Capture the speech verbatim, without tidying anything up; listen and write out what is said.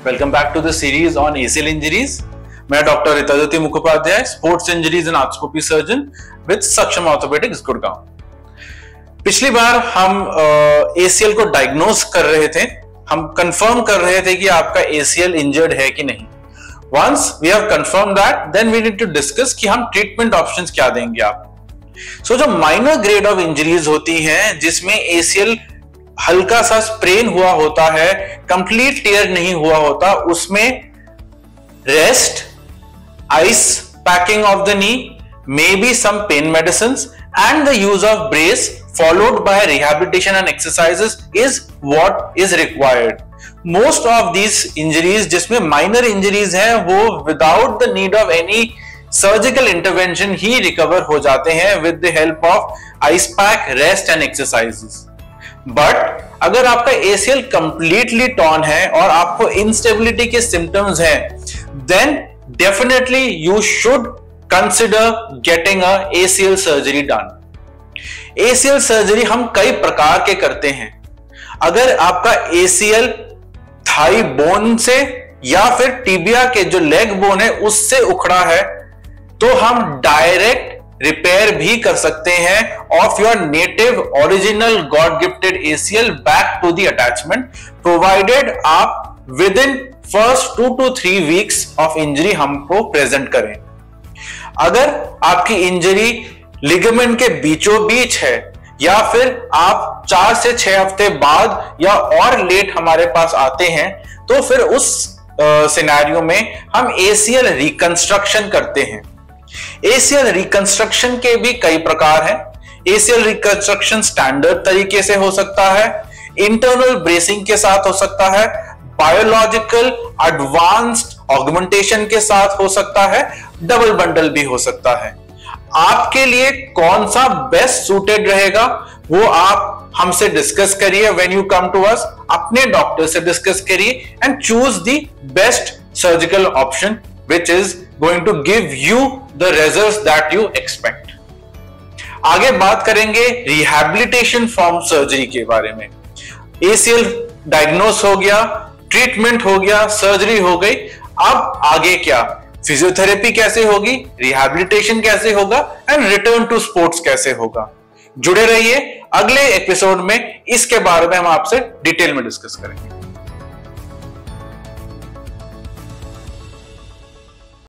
Welcome back to the series on A C L injuries. मैं doctor Ritajyoti Mukhopadhyay, sports injuries and arthroscopy surgeon with Saksham orthopaedics Gurgaon. पिछली बार हम A C L को diagnose कर रहे थे, हम कंफर्म कर रहे थे कि आपका A C L इंजर्ड है कि नहीं। Once we have confirmed that, then we need to discuss कि हम ट्रीटमेंट ऑप्शंस क्या देंगे आप। सो so, जो माइनर ग्रेड ऑफ इंजरीज होती हैं जिसमें A C L हल्का सा स्प्रेन हुआ होता है, कंप्लीट टीयर नहीं हुआ होता, उसमें rest, ice packing of the knee, maybe some pain medicines and the use of brace followed by rehabilitation and exercises is what is required. Most of these injuries जिसमें minor injuries हैं वो without the need of any surgical intervention he recover हो जाते हैं with the help of ice pack, rest and exercises. But अगर आपका A C L completely torn है और आपको instability के symptoms हैं, then definitely you should consider getting a A C L surgery done. A C L surgery हम कई प्रकार के करते हैं। अगर आपका A C L thigh bone से या फिर टिबिया के जो लेग बोन है उससे उखड़ा है तो हम डायरेक्ट रिपेयर भी कर सकते हैं of your native original god gifted A C L back to the attachment, provided आप within first two two three weeks of injury हमको प्रेजेंट करें। अगर आपकी इंजरी लिगामेंट के बीचों बीच है या फिर आप चार से छह हफ्ते बाद या और लेट हमारे पास आते हैं तो फिर उस सिनेरियो में हम A C L रिकंस्ट्रक्शन करते हैं। A C L रिकंस्ट्रक्शन के भी कई प्रकार हैं। A C L reconstruction standard तरीके से हो सकता है, इंटरनल ब्रेसिंग के साथ हो सकता है, बायोलॉजिकल एडवांस्ड ऑगमेंटेशन के साथ हो सकता है, डबल बंडल भी हो सकता है। आपके लिए कौन सा बेस्ट सूटेड रहेगा वो आप हमसे डिस्कस करिए। When you come to us, अपने डॉक्टर से डिस्कस करिए and choose the best surgical option which is going to give you the results that you expect. आगे बात करेंगे रिहैबिलिटेशन फ्रॉम सर्जरी के बारे में। A C L डायग्नोस हो गया, ट्रीटमेंट हो गया, सर्जरी हो गई, अब आगे क्या? फिजियोथेरेपी कैसे होगी, रिहैबिलिटेशन कैसे होगा एंड रिटर्न टू स्पोर्ट्स कैसे होगा। जुड़े रहिए, अगले एपिसोड में इसके बारे में हम आपसे डिटेल में डिस्कस करेंगे।